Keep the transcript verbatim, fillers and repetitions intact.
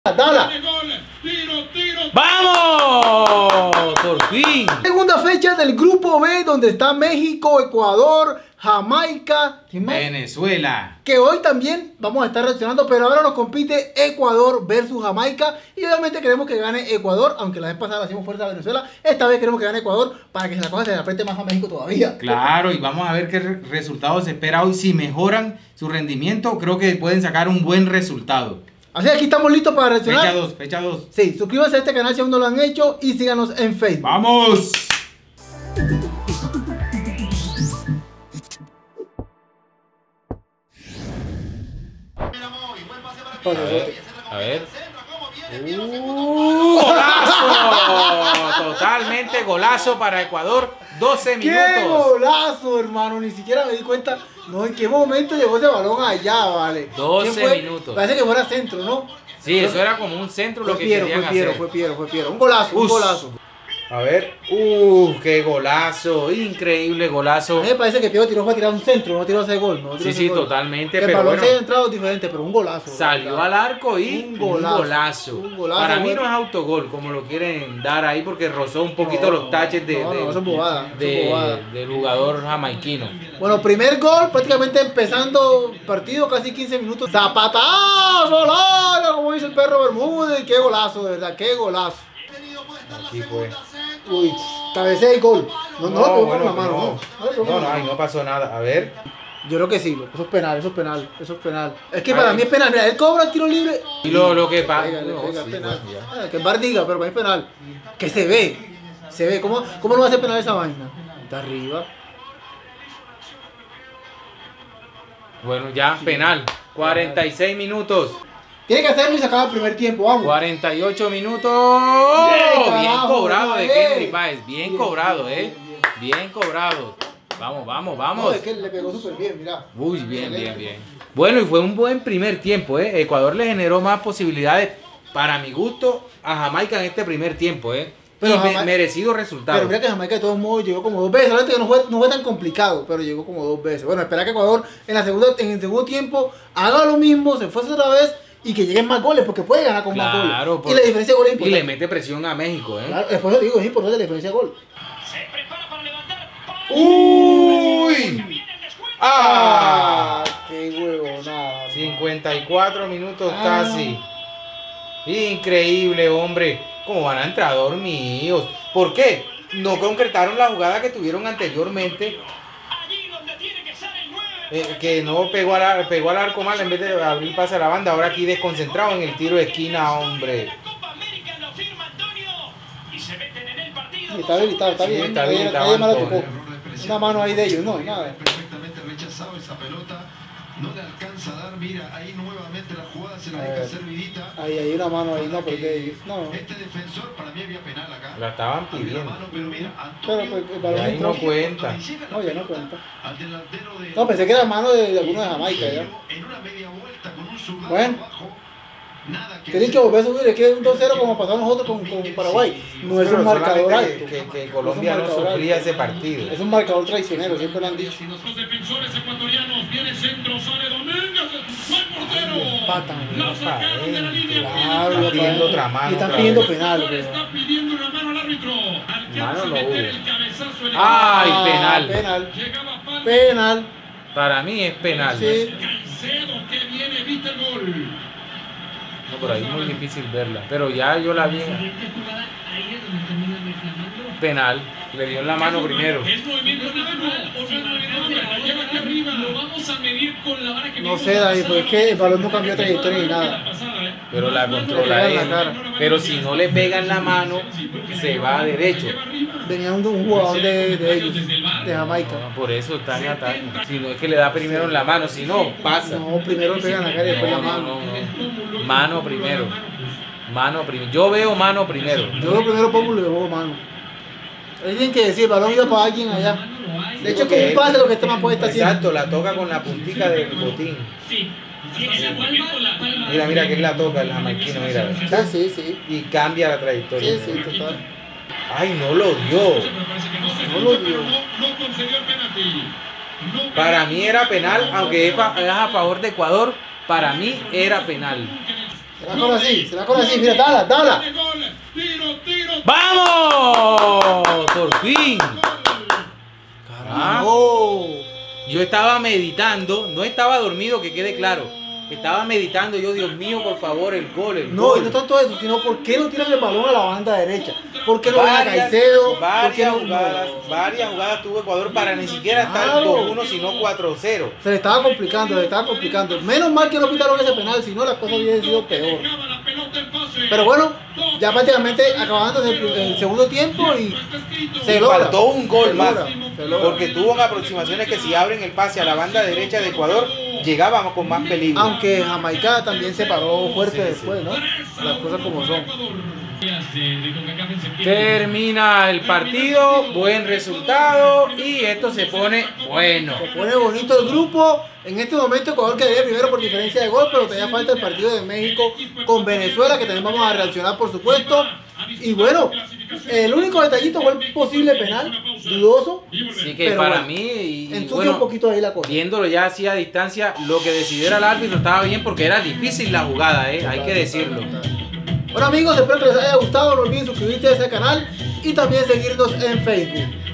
Dala. ¡Vamos! Por fin. Segunda fecha del grupo B, donde está México, Ecuador, Jamaica, Venezuela. Que hoy también vamos a estar reaccionando, pero ahora nos compite Ecuador versus Jamaica. Y obviamente queremos que gane Ecuador, aunque la vez pasada le hicimos fuerza a Venezuela. Esta vez queremos que gane Ecuador para que la cosa se le apriete más a México todavía. Claro, y vamos a ver qué re resultado se espera hoy. Si mejoran su rendimiento, creo que pueden sacar un buen resultado. Así que aquí estamos listos para reaccionar. Fecha dos, fecha dos. Sí, suscríbanse a este canal si aún no lo han hecho y síganos en Facebook. ¡Vamos! A ver, a ver. ¡Uh! ¡Golazo! Totalmente golazo para Ecuador. doce minutos. ¡Qué golazo, hermano! Ni siquiera me di cuenta. No, ¿en qué momento llegó ese balón allá, vale? doce minutos. Parece que fuera centro, ¿no? Sí, eso era como un centro lo que Piero, querían fue Piero, hacer. fue Piero, fue Piero. Un golazo, Uf. un golazo. A ver. ¡Uh! ¡Qué golazo! Increíble golazo. A mí me parece que Piero tiró fue a tirar un centro, no tiró ese gol. No tiró Sí, ese sí, gol. totalmente. Que el Pero balón bueno, se haya entrado diferente, pero un golazo. salió ¿verdad? al arco y Un un golazo, golazo. un golazo, Para mí bueno. no es autogol, como lo quieren dar ahí, porque rozó un poquito No, los taches de, no, de- no, eso es bobada, eso es de- bobada. del jugador jamaiquino. Bueno, primer gol, prácticamente empezando partido, casi quince minutos. ¡Zapatazo! ¡Larga! Como dice el perro Bermúdez. ¡Qué golazo, de verdad! ¡Qué golazo! Aquí fue. Uy, cabecea y gol. No, no, lo pegó con la mano, no. no. No, lo pegó No, con no, la ahí mano. no pasó nada. A ver. Yo creo que sí, eso es penal, eso es penal, eso es penal. Es que Ay. para mí es penal, mira, él cobra el tiro libre. Y lo, lo que pasa. Pégale, no, pega, sí, penal. bueno, ya. Ah, que el bar diga, pero para mí es penal. Que se ve, se ve. ¿Cómo, cómo no va a ser penal esa vaina? Está arriba. Bueno, ya, penal. cuarenta y seis minutos. Tiene que hacerlo y se acaba el primer tiempo, vamos. cuarenta y ocho minutos. Bien, Bien carajo, cobrado de bien. Henry Páez. Bien Bien, cobrado, bien, eh. bien, Bien cobrado. Vamos, vamos, No, vamos. es que le pegó súper bien, mira. Uy, bien, bien, bien. Bueno, y fue un buen primer tiempo, ¿eh? Ecuador le generó más posibilidades, para mi gusto, a Jamaica en este primer tiempo, ¿eh? Pero y me- Jama- merecido resultado. Pero mira que Jamaica de todos modos llegó como dos veces. La verdad es que no fue, no fue tan complicado, pero llegó como dos veces. Bueno, espera que Ecuador en, la segunda, en el segundo tiempo haga lo mismo, se fuese otra vez y que lleguen más goles, porque puede ganar con más Claro, goles. por- Y la diferencia de goles es y importante. le mete presión a México, ¿eh? Claro, después lo digo, es importante la diferencia de gol. ¡Uy! ¡Ah! ¡Qué huevo, nada! cincuenta y cuatro minutos Ah. casi. Increíble, hombre. ¿Cómo van a entrar dormidos? ¿Por qué? No concretaron la jugada que tuvieron anteriormente. Eh, que no pegó al, ar- pegó al arco mal en vez de abrir pase a la banda. Ahora aquí desconcentrado en el tiro de esquina, hombre. Y está habilitado, está Sí, bien. está Nadie- habilitado, nadie más la Antonio. tocó. Una mano ahí de ellos, no, nada. Perfectamente rechazado esa pelota, no le alcanza a dar, mira, ahí nuevamente la jugada se la deja servidita. Ahí hay una mano ahí, no, pero de ellos. No, no. Este defensor para mí había penal acá. La estaban Había la pidiendo. mano, pero mira, Pero Antonio, pues, el Y balón ahí entró. no cuenta. No, ya no cuenta. al delantero de No, pensé que era mano de, de alguno de Jamaica ya. en una media vuelta con un zurdazo Bueno. abajo. Nada que Tienen que volver a subir, es que un dos cero como pasamos nosotros con, con Paraguay. No es Pero un marcador solamente alto. que, que No Colombia es un no marcador sufría alto. ese partido. Es un marcador traicionero, siempre lo han dicho. Los defensores ecuatorianos, viene centro, sale Domínguez, buen portero. Empatan. Lo sacaron de la línea. Claro, Están pidiendo otra y mano. están otra pidiendo vez. penal, El pero. está pidiendo una mano al árbitro. Alcanza Mano a no meter hubo. el cabezazo en el ¡Ay, Ah, penal! Penal. Llegaba Palma. Penal. Para mí es penal. Sí. Caicedo que viene, evita el gol. No, por ahí es muy difícil verla. Pero ya yo la vi. Penal. Le dio en la mano primero. Es movimiento de mano, o no es movimiento de mano, la lleva aquí arriba. Lo vamos a medir con la vara que No sé, David, porque es que el balón no cambió trayectoria ni nada. Pero la controla Le pega en él. la cara. Pero si no le pega en la mano, se va derecho. Venía un, un jugador de, de ellos, de Jamaica. No, por eso está en ataque. Si no es que le da primero en la mano, si no, pasa. No, primero le pega en la cara y después la No, no, mano. no, no. Mano primero. Mano primero. Yo veo mano primero. Yo lo primero pongo y le juego mano. Ahí tienen que decir, el balón iba para alguien allá. De hecho, con un pase lo que este man puede estar haciendo. Exacto, la toca con la puntica del botín. Mira, mira que él la toca, el jamaiquino, mira. Sí, sí, sí. Y cambia la trayectoria. Sí, sí, total. Ay, no lo dio. No lo dio. No concedió el penalti. No Para mí era penal, aunque es a, es a favor de Ecuador, para mí era penal. Se la corre así, se la corre así, mira, dala, dala. Tiro, tiro. ¡Vamos! Por fin. Carajo. Yo estaba meditando, no estaba dormido, que quede claro. Estaba meditando yo, Dios mío, por favor, el gol, el No, gol. y no tanto eso, sino por qué no tiran el balón a la banda derecha. ¿Por qué no ven a Varias, Caicedo? ¿Por qué varias no- jugadas, varias jugadas tuvo Ecuador para ni siquiera estar Claro. dos uno, sino cuatro cero. Se le estaba complicando, se le estaba complicando. Menos mal que no pitaron ese penal, si no las cosas hubiesen sido peor. Pero bueno, ya prácticamente acabando el, el segundo tiempo y se Y logra. faltó un gol Se más, logra, se logra. porque tuvo aproximaciones que si abren el pase a la banda derecha de Ecuador, llegábamos con más peligro. Aunque Jamaica también se paró fuerte Sí, sí. después, ¿no? Las cosas como son. Termina el partido, buen resultado y esto se pone bueno. Se pone bonito el grupo. En este momento Ecuador quedaría primero por diferencia de gol, pero todavía falta el partido de México con Venezuela, que también vamos a reaccionar por supuesto. Y bueno, el único detallito fue el posible penal, dudoso. Así que pero para bueno, mí, y, y ensucia bueno, un poquito ahí la cosa. viéndolo ya así a distancia, lo que decidiera el árbitro estaba bien porque era difícil la jugada, ¿eh? Hay que decirlo. Bueno amigos, espero que les haya gustado. No olviden suscribirse a ese canal y también seguirnos en Facebook.